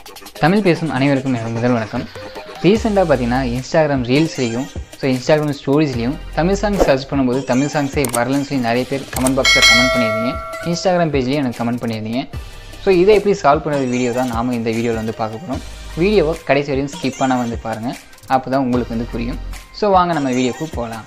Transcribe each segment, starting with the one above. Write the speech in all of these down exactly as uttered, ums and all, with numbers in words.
தமிழ் பேசும் அனைவருக்கும் எனது முதல் வணக்கம். ரீசெண்டாக பார்த்தீங்கன்னா இன்ஸ்டாகிராம் ரீல்ஸ்லேயும் ஸோ இன்ஸ்டாகிராம் ஸ்டோரிஸ்லையும் தமிழ் சாங்ஸ் சர்ச் பண்ணும்போது தமிழ் சாங்ஸே வரலன்னு சொல்லி நிறைய பேர் கமெண்ட் பாக்ஸில் கமெண்ட் பண்ணியிருந்தீங்க. இன்ஸ்டாகிராம் பேஜ்லேயும் எனக்கு கமெண்ட் பண்ணியிருந்தீங்க. ஸோ இதை எப்படி சால்வ் பண்ணுற வீடியோ தான் நாம் இந்த வீடியோவில் வந்து பார்க்க போகிறோம். வீடியோவை கடைசி வரையும் ஸ்கிப் பண்ணால் வந்து பாருங்கள், அப்போ தான் உங்களுக்கு வந்து புரியும். ஸோ வாங்க நம்ம வீடியோக்கு போகலாம்.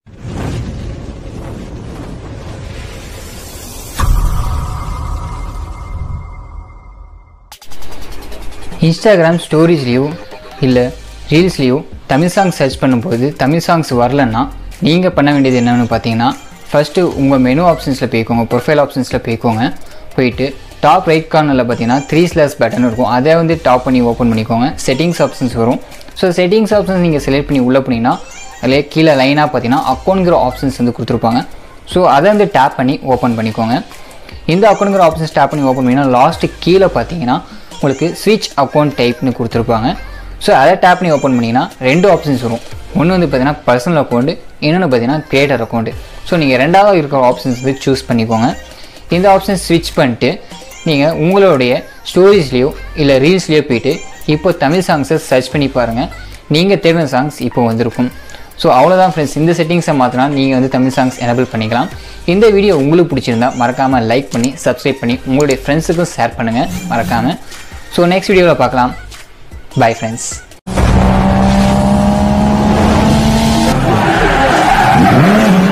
இன்ஸ்டாகிராம் ஸ்டோரிஸ்லேயோ இல்லை ரீல்ஸ்லேயோ தமிழ் சாங்ஸ் சர்ச் பண்ணும்போது தமிழ் சாங்ஸ் வரலன்னா நீங்கள் பண்ண வேண்டியது என்னென்னு பார்த்தீங்கன்னா, ஃபஸ்ட்டு உங்கள் மெனு ஆப்ஷன்ஸில் போய்க்கோங்க, ப்ரொஃபைல் ஆப்ஷன்ஸில் போய்க்கோங்க. போயிட்டு டாப் ரைட் கார்னரில் பார்த்தீங்கன்னா த்ரீ ஸ்லாஷ் பட்டன் இருக்கும், அதை வந்து டாப் பண்ணி ஓப்பன் பண்ணிக்கோங்க. செட்டிங்ஸ் ஆப்ஷன்ஸ் வரும். ஸோ செட்டிங்ஸ் ஆப்ஷன்ஸ் நீங்கள் செலக்ட் பண்ணி உள்ளே போனீங்கன்னா அதில் கீழே லைனாக பார்த்தீங்கன்னா அக்கௌண்ட்ங்கிற ஆப்ஷன்ஸ் வந்து கொடுத்துருப்பாங்க. ஸோ அதை வந்து டேப் பண்ணி ஓப்பன் பண்ணிக்கோங்க. இந்த அக்கௌண்ட்ங்கிற ஆப்ஷன்ஸ் டேப் பண்ணி ஓப்பன் பண்ணிங்கன்னா லாஸ்ட்டு கீழே பார்த்தீங்கன்னா உங்களுக்கு ஸ்விட்ச் அக்கௌண்ட் டைப்னு கொடுத்துருப்பாங்க. ஸோ அதை டேப் பண்ணி ஓப்பன் பண்ணிங்கன்னா ரெண்டு ஆப்ஷன்ஸ் வரும். ஒன்று வந்து பார்த்தீங்கன்னா பர்சனல் அக்கௌண்ட்டு, இன்னொன்று பார்த்தீங்கன்னா கிரியேட்டர் அக்கௌண்ட்டு. ஸோ நீங்கள் ரெண்டாவது இருக்கிற ஆப்ஷன்ஸ் வந்து சூஸ் பண்ணிக்கோங்க. இந்த ஆப்ஷன் ஸ்விட்ச் பண்ணிட்டு நீங்கள் உங்களுடைய ஸ்டோரிஸ்லேயோ இல்லை ரீல்ஸ்லேயோ போய்ட்டு இப்போ தமிழ் சாங்ஸை சர்ச் பண்ணி பாருங்கள். நீங்கள் தேடின சாங்ஸ் இப்போ வந்திருக்கும். ஸோ அவ்வளோதான் ஃப்ரெண்ட்ஸ். இந்த செட்டிங்ஸை மாற்றினா நீங்கள் வந்து தமிழ் சாங்ஸ் எனபிள் பண்ணிக்கலாம். இந்த வீடியோ உங்களுக்கு பிடிச்சிருந்தா மறக்காமல் லைக் பண்ணி சப்ஸ்கிரைப் பண்ணி உங்களுடைய ஃப்ரெண்ட்ஸுக்கும் ஷேர் பண்ணுங்கள் மறக்காமல். ஸோ நெக்ஸ்ட் வீடியோவில் பார்க்கலாம். Bye friends.